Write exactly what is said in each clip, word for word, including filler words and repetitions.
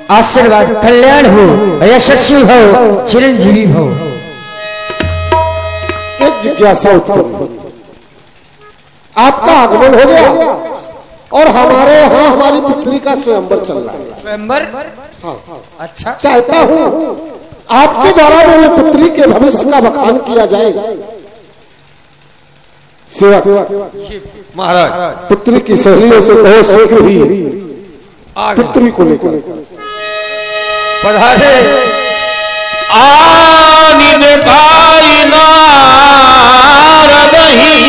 आशीर्वाद कल्याण हो, यशस्वी हो, चिरंजीवी हो। एक जिज्ञासा उत्पन्न, आपका आगमन हो गया और हमारे यहाँ हमारी पुत्री का स्वयंवर चल रहा है। स्वयंवर? हाँ। अच्छा, चाहता हूँ आपके द्वारा मेरी पुत्री के भविष्य का बखान किया जाए। सेवक महाराज, पुत्री की सहेलियों से बहुत शीघ्र ही पुत्री को लेकर पधारे। आनिन काई नारद ही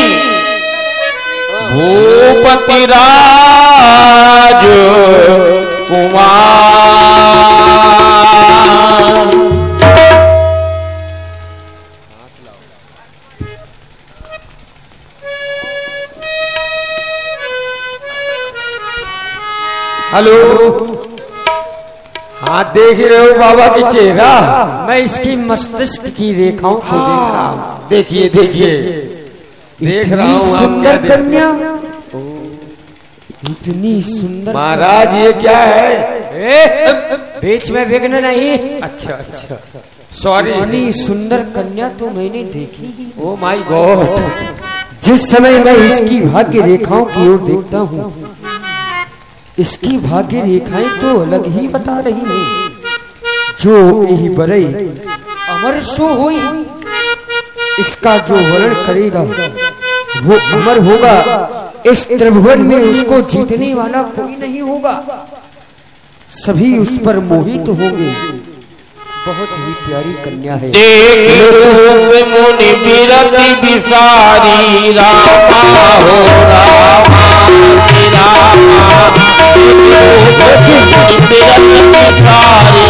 भूपति राज कुमार। हेलो, हाँ देख रहे हो बाबा की चेहरा? मैं इसकी मस्तिष्क की रेखाओं को देख रहा हूँ। देखिए देखिए, देख रहा हूँ। सुंदर कन्या, इतनी सुंदर। महाराज ये क्या है? ए, बीच में विघ्न नहीं। अच्छा अच्छा, सॉरी। इतनी सुंदर कन्या तो मैंने देखी ही। Oh my God. जिस समय मैं इसकी भाग्य रेखाओं की ओर देखता हूँ, इसकी भाग्य रेखाएं तो अलग ही बता रही हैं। जो यही बरई अमर सो होई, इसका जो वर्ण करेगा वो अमर होगा। इस त्रिभुवन में उसको जीतने वाला कोई नहीं होगा, सभी उस पर मोहित होंगे। बहुत ही प्यारी कन्या है। देख मुनि बिरति बिसारी, रामा हो रामा रामा, बिरति बिसारी।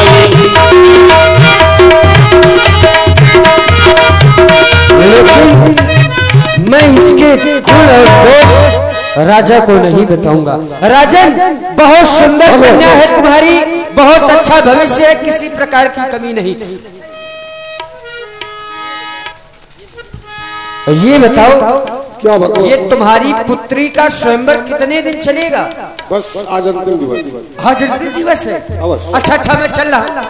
लेकिन मैं इसके गुण और दोष राजा को नहीं बताऊंगा। राजन, बहुत सुंदर कन्या है तुम्हारी, बहुत अच्छा भविष्य है, किसी प्रकार की कमी नहीं। ये बताओ, क्या बताओ? ये तुम्हारी पुत्री का स्वयंवर कितने दिन चलेगा? बस आज अंतिम दिवस। आज अंतिम दिवस है? अवश्य। अच्छा अच्छा, मैं चल रहा हूँ,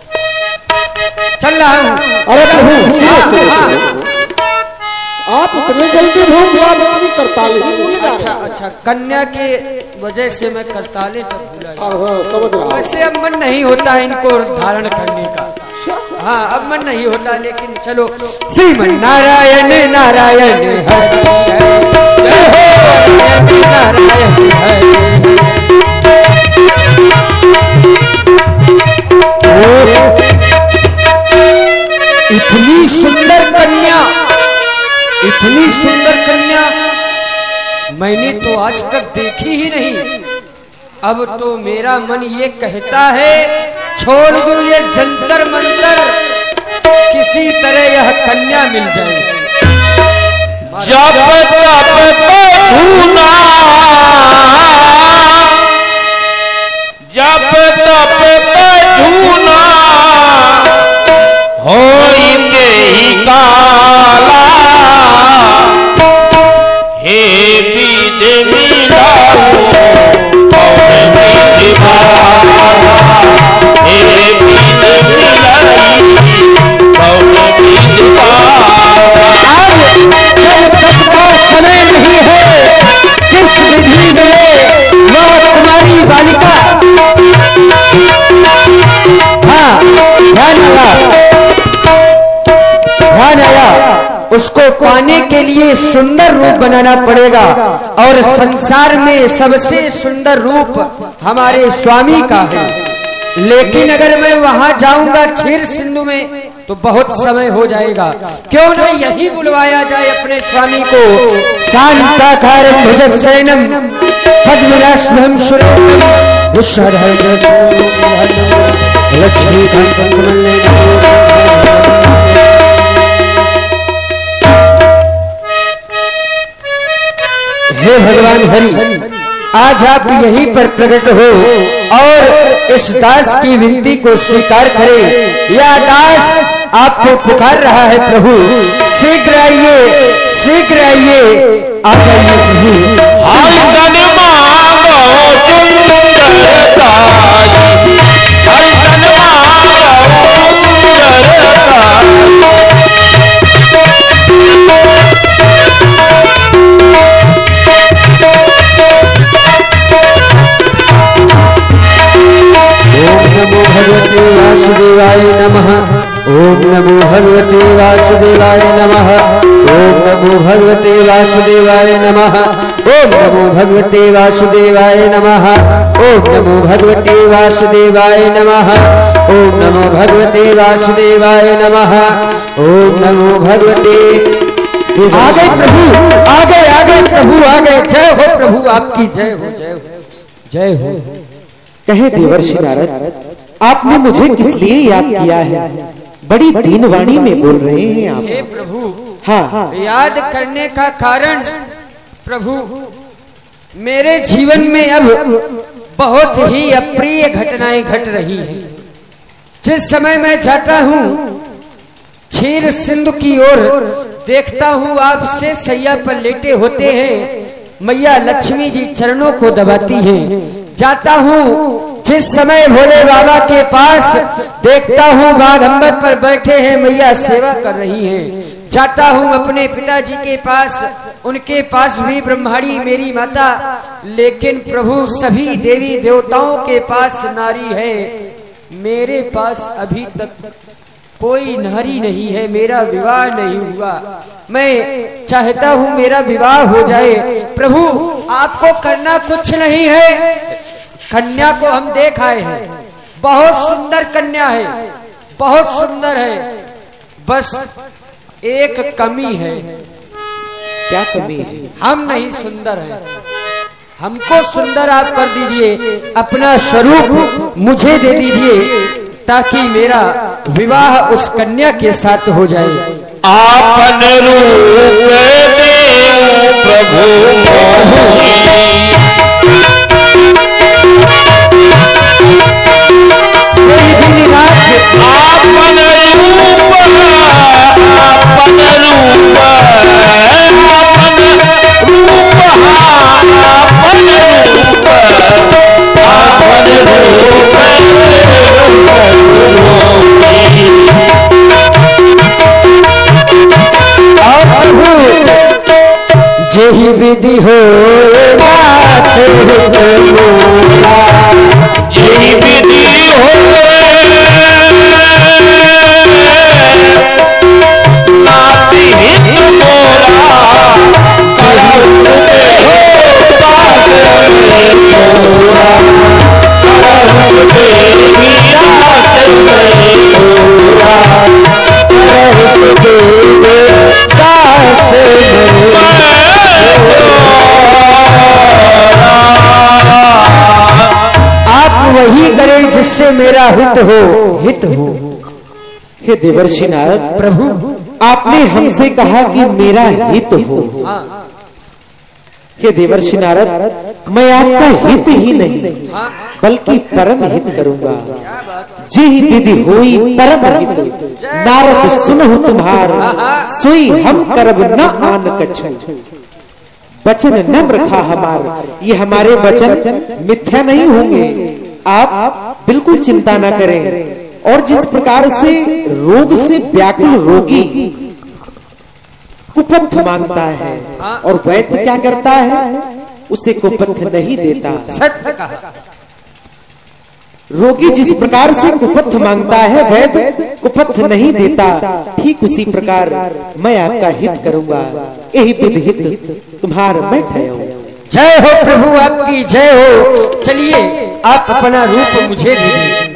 चल रहा हूँ। अरे प्रभु, सुनो, सुनो, हाँ, सुनो। आप इतने जल्दी भूल गया, आप अपनी करताल ही भूल जा रहे। अच्छा अच्छा, कन्या के वजह से मैं करताले तक भूला। हाँ हाँ, समझ रहा हूँ। वैसे अब मन नहीं होता इनको धारण करने का। हाँ, अब मन नहीं होता, लेकिन चलो। श्रीमन नारायण नारायण हरि हरि, नारायण हरि। इतनी सुंदर कन्या, इतनी सुंदर कन्या मैंने तो आज तक देखी ही नहीं। अब तो मेरा मन ये कहता है, छोड़ दूं ये जंतर मंतर, किसी तरह यह कन्या मिल जाए। जब तब झूना, जब तब झूना, होई के ही काला, हे बीन मिलाओ कौन बीन भाला, हे बीन मिलाई कौन बीन भाला। जब तक का समय नहीं है, किस विधि मिले वह तुम्हारी बालिका। हाँ, ध्यान आया, ध्यान आया। उसको पाने के लिए सुंदर रूप बनाना पड़ेगा, और संसार में सबसे सुंदर रूप हमारे स्वामी का है। लेकिन अगर मैं वहां जाऊंगा क्षीर सिंधु में, तो बहुत समय हो जाएगा। क्यों न यही बुलवाया जाए अपने स्वामी को। शांताकारं भुजगशयनं पद्मनाभं सुरेशं, विश्वधरं लक्ष्मीकान्तं कमलनयनं। हे भगवान हरि, आज आप यहीं पर प्रकट हो और इस दास की विनती को स्वीकार करें। यह दास आपको पुकार रहा है प्रभु, शीघ्र आइए, शीघ्र आइए, आ जाइए प्रभु। मांगो सुंदरताई, भगवते वासुदेवाय नमः। ओम नमो भगवते वासुदेवाय नमः। ओम नमो भगवते वासुदेवाय नमः। ओम नमो भगवते वासुदेवाय नमः। ओम नमो भगवते वासुदेवाय नमः। ओम नमो भगवते वासुदेवाय नमः। ओम नमो भगवते। आ गए प्रभु, आ गए, आ गए प्रभु, आ गए। जय हो प्रभु, आपकी जय हो, जय हो, जय हो। कहे देवर्षि नारद, आपने मुझे किस लिए याद किया है? बड़ी दीनवाणी में बोल रहे हैं आप। हे प्रभु, हाँ, याद करने का कारण प्रभु, मेरे जीवन में अब बहुत ही अप्रिय घटनाएं घट रही हैं। जिस समय मैं जाता हूँ क्षीर सिंधु की ओर, देखता हूँ आपसे सैया पर लेटे होते हैं, मैया लक्ष्मी जी चरणों को दबाती हैं। जाता हूँ जिस समय भोले बाबा के पास, देखता हूँ बाघंबर पर बैठे हैं, मैया सेवा कर रही हैं। जाता हूँ अपने पिताजी के पास, उनके पास भी ब्रह्माणी मेरी माता, लेकिन प्रभु सभी देवी देवताओं के पास नारी है, मेरे पास अभी तक कोई नारी नहीं है, मेरा विवाह नहीं हुआ। मैं चाहता हूँ मेरा विवाह हो जाए। प्रभु आपको करना कुछ नहीं है, कन्या को हम देख आए हैं, बहुत सुंदर कन्या है, बहुत सुंदर है, बस एक कमी है। क्या कमी है? हम नहीं सुंदर है, हमको सुंदर आप कर दीजिए, अपना स्वरूप मुझे दे दीजिए, ताकि मेरा विवाह उस कन्या के साथ हो जाए। आपन रूप देव प्रभु आपन रूप, आपन रूप, आपन रूप, आपन रूप, आपन रूप जेहि विधि हो जेहि विधि हो नाति हित मोरा, आप वही करें जिससे मेरा हित हो, हित हो। हे देवर्षि नारद, प्रभु आपने हमसे कहा कि मेरा हित हो। हे देवर्षि नारद, मैं आपका हित ही नहीं बल्कि परम हित करूंगा। जेहि विधि होई परम हित, नारद सुनहु तुम्हार, सोई हम करब न आन कछु। वचन नम्र रखा हमार, ये हमारे वचन मिथ्या नहीं होंगे, आप बिल्कुल चिंता ना करें। और जिस प्रकार से रोग से व्याकुल रोगी कुपथ मांगता है और वैद्य क्या करता है, उसे कुपथ नहीं देता। सत्य कहा। रोगी जिस प्रकार से कुपथ मांगता है, वैद्य कुपथ नहीं देता, ठीक उसी प्रकार मैं आपका हित करूंगा। यही विधि हित तुम्हारा मैं ठहरा हूं। जय हो प्रभु, आपकी जय हो। चलिए आप अपना रूप मुझे दे दीजिए।